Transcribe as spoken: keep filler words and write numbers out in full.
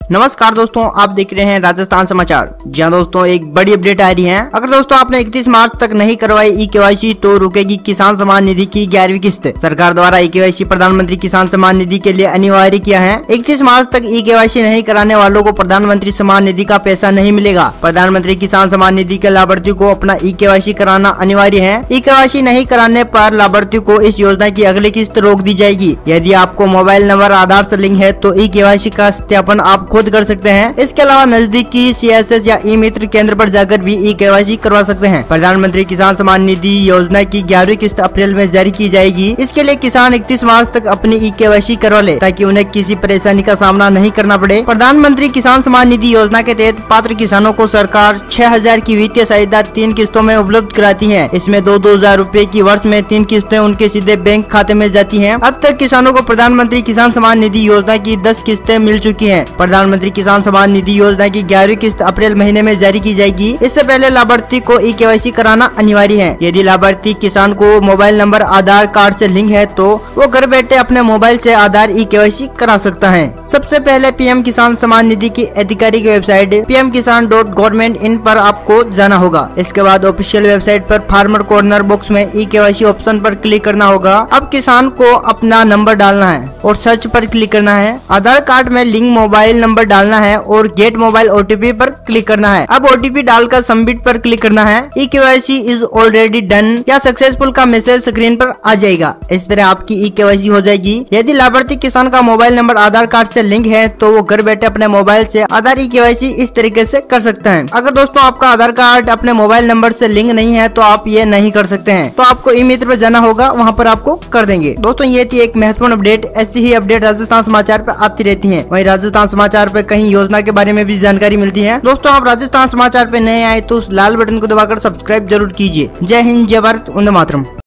नमस्कार दोस्तों, आप देख रहे हैं राजस्थान समाचार। जहां दोस्तों एक बड़ी अपडेट आ रही है। अगर दोस्तों आपने इकतीस मार्च तक नहीं करवाई ई केवाईसी तो रुकेगी किसान सम्मान निधि की ग्यारहवीं किस्त। सरकार द्वारा ई केवाईसी प्रधानमंत्री किसान सम्मान निधि के लिए अनिवार्य किया है। इकतीस मार्च तक ई केवाईसी नहीं कराने वालों को प्रधानमंत्री सम्मान निधि का पैसा नहीं मिलेगा। प्रधानमंत्री किसान सम्मान निधि के लाभार्थियों को अपना ई केवाईसी कराना अनिवार्य है। ई केवाईसी नहीं कराने पर लाभार्थियों को इस योजना की अगली किस्त रोक दी जाएगी। यदि आपको मोबाइल नंबर आधार से लिंक है तो ई केवाईसी का सत्यापन आप खुद कर सकते हैं। इसके अलावा नजदीकी सी एस एस या ई मित्र केंद्र पर जाकर भी ई केवाईसी करवा सकते हैं। प्रधानमंत्री किसान सम्मान निधि योजना की ग्यारहवीं किस्त अप्रैल में जारी की जाएगी। इसके लिए किसान इकतीस मार्च तक अपनी ई केवाईसी करवा ले ताकि उन्हें किसी परेशानी का सामना नहीं करना पड़े। प्रधानमंत्री किसान सम्मान निधि योजना के तहत पात्र किसानों को सरकार छह हजार की वित्तीय सहायता तीन किस्तों में उपलब्ध कराती है। इसमें दो दो हजार रूपए की वर्ष में तीन किस्तें उनके सीधे बैंक खाते में जाती है। अब तक किसानों को प्रधानमंत्री किसान सम्मान निधि योजना की दस किस्तें मिल चुकी है। प्रधानमंत्री किसान सम्मान निधि योजना की ग्यारहवीं किस्त अप्रैल महीने में जारी की जाएगी। इससे पहले लाभार्थी को ई केवाईसी कराना अनिवार्य है। यदि लाभार्थी किसान को मोबाइल नंबर आधार कार्ड से लिंक है तो वो घर बैठे अपने मोबाइल से आधार ई केवाईसी करा सकता है। सबसे पहले पीएम किसान सम्मान निधि की आधिकारिक website P M Kisan dot government in पर आपको जाना होगा। इसके बाद ऑफिशियल वेबसाइट पर फार्मर कॉर्नर बॉक्स में ई केवाईसी ऑप्शन पर क्लिक करना होगा। अब किसान को अपना नंबर डालना है और सर्च पर क्लिक करना है। आधार कार्ड में लिंक मोबाइल नंबर डालना है और गेट मोबाइल ओटीपी पर क्लिक करना है। अब ओटीपी डालकर सबमिट पर क्लिक करना है। E K Y C is already done या सक्सेसफुल का मैसेज स्क्रीन पर आ जाएगा। इस तरह आपकी ई केवाईसी हो जाएगी। यदि लाभार्थी किसान का मोबाइल नंबर आधार कार्ड से लिंक है तो वो घर बैठे अपने मोबाइल से आधार ई केवाईसी इस तरीके से कर सकते हैं। अगर दोस्तों आपका आधार कार्ड अपने मोबाइल नंबर से लिंक नहीं है तो आप ये नहीं कर सकते हैं, तो आपको ई मित्र पर जाना होगा, वहाँ पर आपको कर देंगे। दोस्तों ये थी एक महत्वपूर्ण अपडेट। ऐसी ही अपडेट राजस्थान समाचार पे आती रहती है। वहीं राजस्थान समाचार पे कहीं योजना के बारे में भी जानकारी मिलती है। दोस्तों आप राजस्थान समाचार पे नए आए तो उस लाल बटन को दबाकर सब्सक्राइब जरूर कीजिए। जय हिंद, जय भारत, वंदे मातरम।